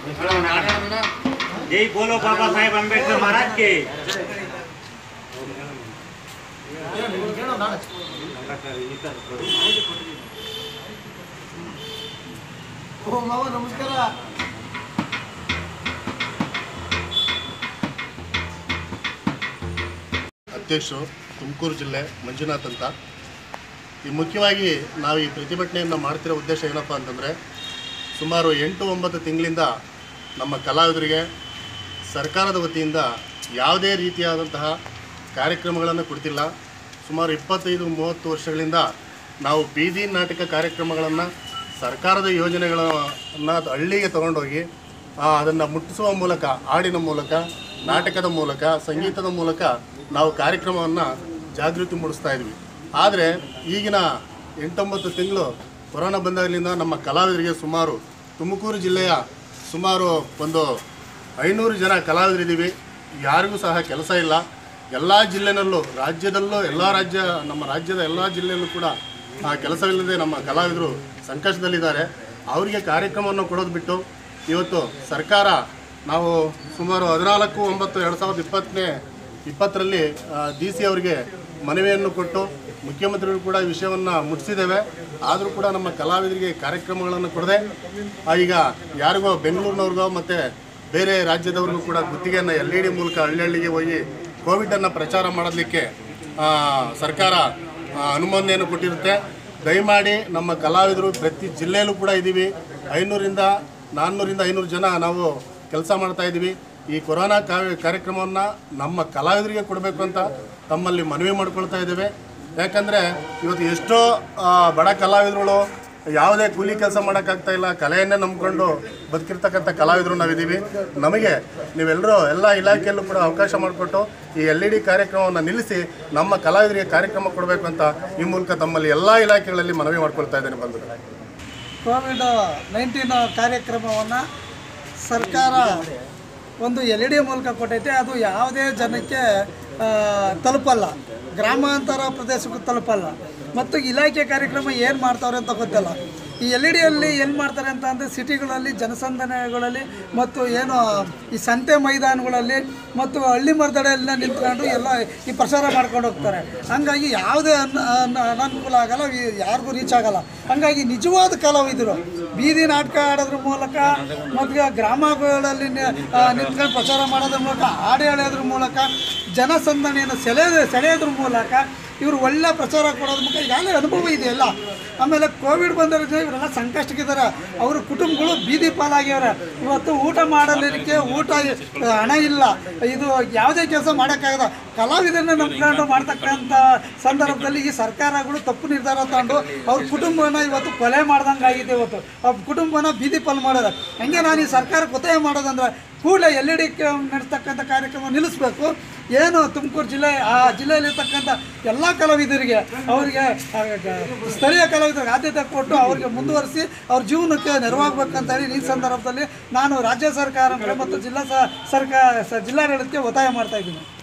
जय बोलो बाबा साहेब अंबेडकर महाराज के। ओ मामा नमस्कार। ಅಧ್ಯಕ್ಷರು ತುಮಕೂರು ಜಿಲ್ಲೆ ಮಂಜುನಾಥ್ ಅಂತ. ಈ ಮುಖ್ಯವಾಗಿ ನಾವು ಈ ಪ್ರತಿಭಟನೆಯನ್ನು ಮಾಡ್ತಿರೋ ಉದ್ದೇಶ ಏನಪ್ಪ ಅಂತಂದರೆ, ಸುಮಾರು 8-9 ತಿಂಗಳಿಂದ ನಮ್ಮ ಕಲಾವಿದರಿಗೆ ಸರ್ಕಾರದ ವತಿಯಿಂದ ಯಾವುದೇ ರೀತಿಯಾದಂತಹ ಕಾರ್ಯಕ್ರಮಗಳನ್ನು ಕೊಡ್ತಿಲ್ಲ. ಸುಮಾರು 25-30 ವರ್ಷಗಳಿಂದ ನಾವು ಬೀದಿ ನಾಟಕ ಕಾರ್ಯಕ್ರಮಗಳನ್ನು ಸರ್ಕಾರದ ಯೋಜನೆಗಳನ್ನು ಹಳ್ಳಿಗೆ ತಗೊಂಡೋಗಿ ಅದನ್ನು ಮುಟ್ಟಿಸುವ ಮೂಲಕ, ಹಾಡಿನ ಮೂಲಕ, ನಾಟಕದ ಮೂಲಕ, ಸಂಗೀತದ ಮೂಲಕ ನಾವು ಕಾರ್ಯಕ್ರಮವನ್ನು ಜಾಗೃತಿ ಮೂಡಿಸ್ತಾ ಇದ್ವಿ. ಆದರೆ ಈಗಿನ 8-9 ತಿಂಗಳು ಕೊರೋನಾ ಬಂದಾಗಲಿಂದ ನಮ್ಮ ಕಲಾವಿದರಿಗೆ ಸುಮಾರು ತುಮಕೂರು ಜಿಲ್ಲೆಯ ಸುಮಾರು ಒಂದು 500 ಜನ ಕಲಾವಿದರಿದ್ದೀವಿ. ಯಾರಿಗೂ ಸಹ ಕೆಲಸ ಇಲ್ಲ. ಎಲ್ಲ ಜಿಲ್ಲೆನಲ್ಲೂ, ರಾಜ್ಯದಲ್ಲೂ, ನಮ್ಮ ರಾಜ್ಯದ ಎಲ್ಲ ಜಿಲ್ಲೆಯಲ್ಲೂ ಕೂಡ ಕೆಲಸವಿಲ್ಲದೆ ನಮ್ಮ ಕಲಾವಿದರು ಸಂಕಷ್ಟದಲ್ಲಿದ್ದಾರೆ. ಅವರಿಗೆ ಕಾರ್ಯಕ್ರಮವನ್ನು ಕೊಡೋದು ಬಿಟ್ಟು ಇವತ್ತು ಸರ್ಕಾರ ನಾವು ಸುಮಾರು 14/9/2020ರಲ್ಲಿ DC ಅವರಿಗೆ ಮನವಿಯನ್ನು ಕೊಟ್ಟು ಮುಖ್ಯಮಂತ್ರಿಗಳು ಕೂಡ ಈ ವಿಷಯವನ್ನು ಮುಟ್ಟಿಸಿದ್ದೇವೆ. ಆದರೂ ಕೂಡ ನಮ್ಮ ಕಲಾವಿದರಿಗೆ ಕಾರ್ಯಕ್ರಮಗಳನ್ನು ಕೊಡದೆ ಈಗ ಯಾರಿಗೋ ಬೆಂಗಳೂರಿನವ್ರಿಗೋ ಮತ್ತು ಬೇರೆ ರಾಜ್ಯದವ್ರಿಗೂ ಕೂಡ ಗುತ್ತಿಗೆಯನ್ನು LED ಮೂಲಕ ಹಳ್ಳಿಗೆ ಹೋಗಿ ಕೋವಿಡನ್ನು ಪ್ರಚಾರ ಮಾಡೋದಕ್ಕೆ ಸರ್ಕಾರ ಅನುಮೋದನೆಯನ್ನು ಕೊಟ್ಟಿರುತ್ತೆ. ದಯಮಾಡಿ ನಮ್ಮ ಕಲಾವಿದರು ಪ್ರತಿ ಜಿಲ್ಲೆಯಲ್ಲೂ ಕೂಡ ಇದ್ದೀವಿ. 400-500 ಜನ ನಾವು ಕೆಲಸ ಮಾಡ್ತಾಯಿದ್ದೀವಿ. ಈ ಕೊರೋನಾ ಕಾರ್ಯಕ್ರಮವನ್ನು ನಮ್ಮ ಕಲಾವಿದರಿಗೆ ಕೊಡಬೇಕು ಅಂತ ತಮ್ಮಲ್ಲಿ ಮನವಿ ಮಾಡ್ಕೊಳ್ತಾ ಇದ್ದೇವೆ. ಯಾಕಂದರೆ ಇವತ್ತು ಎಷ್ಟೋ ಬಡ ಕಲಾವಿದರುಗಳು ಯಾವುದೇ ಕೂಲಿ ಕೆಲಸ ಮಾಡೋಕ್ಕಾಗ್ತಾ ಇಲ್ಲ, ಕಲೆಯನ್ನೇ ನಂಬ್ಕೊಂಡು ಬದುಕಿರ್ತಕ್ಕಂಥ ಕಲಾವಿದರು ನಾವಿದ್ದೀವಿ. ನಮಗೆ ನೀವೆಲ್ಲರೂ ಎಲ್ಲ ಇಲಾಖೆಯಲ್ಲೂ ಕೂಡ ಅವಕಾಶ ಮಾಡಿಕೊಟ್ಟು ಈ LED ಕಾರ್ಯಕ್ರಮವನ್ನು ನಿಲ್ಲಿಸಿ ನಮ್ಮ ಕಲಾವಿದರಿಗೆ ಕಾರ್ಯಕ್ರಮ ಕೊಡಬೇಕು ಅಂತ ಈ ಮೂಲಕ ತಮ್ಮಲ್ಲಿ ಎಲ್ಲ ಇಲಾಖೆಗಳಲ್ಲಿ ಮನವಿ ಮಾಡ್ಕೊಳ್ತಾ ಇದ್ದೇನೆ. ಬಂಧುಗಳೇ, ಕೋವಿಡ್-19 ಕಾರ್ಯಕ್ರಮವನ್ನು ಸರ್ಕಾರ ಒಂದು LED ಮೂಲಕ ಕೊಟ್ಟೈತೆ. ಅದು ಯಾವುದೇ ಜನಕ್ಕೆ ತಲುಪಲ್ಲ, ಗ್ರಾಮಾಂತರ ಪ್ರದೇಶಕ್ಕೂ ತಲುಪಲ್ಲ. ಮತ್ತು ಇಲಾಖೆ ಕಾರ್ಯಕ್ರಮ ಏನು ಮಾಡ್ತಾವ್ರೆ ಅಂತ ಗೊತ್ತಿಲ್ಲ. ಈ LED ಏನು ಮಾಡ್ತಾರೆ ಅಂತ ಅಂದರೆ ಸಿಟಿಗಳಲ್ಲಿ, ಜನಸಂದಣಿಗಳಲ್ಲಿ ಮತ್ತು ಏನು ಈ ಸಂತೆ ಮೈದಾನಗಳಲ್ಲಿ ಮತ್ತು ಹಳ್ಳಿ ಮರದಡೆಯನ್ನ ನಿಂತ್ಕೊಂಡು ಎಲ್ಲ ಈ ಪ್ರಚಾರ ಮಾಡ್ಕೊಂಡು ಹೋಗ್ತಾರೆ. ಹಂಗಾಗಿ ಯಾವುದೇ ಅನಾನುಕೂಲ ಆಗಲ್ಲ, ಯಾರಿಗೂ ರೀಚ್ ಆಗಲ್ಲ. ಹಂಗಾಗಿ ನಿಜವಾದ ಕಲಾವಿದರು ಬೀದಿ ನಾಟಕ ಆಡೋದ್ರ ಮೂಲಕ ಮತ್ತು ಗ್ರಾಮಗಳಲ್ಲಿ ನಿಂತ್ಕೊಂಡು ಪ್ರಚಾರ ಮಾಡೋದ್ರ ಮೂಲಕ, ಹಾಡು ಹೇಳೋದ್ರ ಮೂಲಕ, ಜನಸಂದಣಿಯನ್ನು ಸೆಳೆಯೋದ್ರ ಮೂಲಕ ಇವರು ಒಳ್ಳೆ ಪ್ರಚಾರ ಕೊಡೋದ್ರ ಮೂಲಕ ಈಗಾಗಲೇ ಅನುಭವ ಇದೆಯಲ್ಲ. ಆಮೇಲೆ ಕೋವಿಡ್ ಬಂದವರಿಗೆ ಇವರೆಲ್ಲ ಸಂಕಷ್ಟಕ್ಕಿದ್ದಾರೆ. ಅವ್ರ ಕುಟುಂಬಗಳು ಬೀದಿ ಪಾಲಾಗ್ಯವ್ರೆ. ಇವತ್ತು ಊಟ ಮಾಡಲಿಕ್ಕೆ ಹಣ ಇಲ್ಲ. ಇದು ಯಾವುದೇ ಕೆಲಸ ಮಾಡೋಕ್ಕಾಗದ ಕಲಾವಿದರನ್ನ ನಂಬ್ಕೊಂಡು ಮಾಡ್ತಕ್ಕಂಥ ಸಂದರ್ಭದಲ್ಲಿ ಈ ಸರ್ಕಾರಗಳು ತಪ್ಪು ನಿರ್ಧಾರ ತಗೊಂಡು ಅವ್ರ ಕುಟುಂಬನ ಇವತ್ತು ಕೊಲೆ ಮಾಡ್ದಂಗೆ ಆಗಿದೆ. ಇವತ್ತು ಅವ್ರ ಕುಟುಂಬನ ಬೀದಿ ಪಾಲು ಮಾಡೋದು. ಹಂಗೆ ನಾನು ಈ ಸರ್ಕಾರಕ್ಕೆ ಒತ್ತಾಯ ಮಾಡೋದಂದ್ರೆ ಕೂಡಲೇ LED ನಡೆಸ್ತಕ್ಕಂಥ ಕಾರ್ಯಕ್ರಮ ನಿಲ್ಲಿಸಬೇಕು. ಏನು ತುಮಕೂರು ಜಿಲ್ಲೆ, ಆ ಜಿಲ್ಲೆಯಲ್ಲಿರ್ತಕ್ಕಂಥ ಎಲ್ಲ ಕಲಾವಿದರಿಗೆ, ಅವರಿಗೆ ಸ್ಥಳೀಯ ಕಲಾವಿದರಿಗೆ ಆದ್ಯತೆ ಕೊಟ್ಟು ಅವರಿಗೆ ಮುಂದುವರಿಸಿ ಅವ್ರ ಜೀವನಕ್ಕೆ ನೆರವಾಗಬೇಕಂತ ಹೇಳಿ ಈ ಸಂದರ್ಭದಲ್ಲಿ ನಾನು ರಾಜ್ಯ ಸರ್ಕಾರ ಮತ್ತು ಜಿಲ್ಲಾಡಳಿತಕ್ಕೆ ಒತ್ತಾಯ ಮಾಡ್ತಾಯಿದ್ದೀನಿ.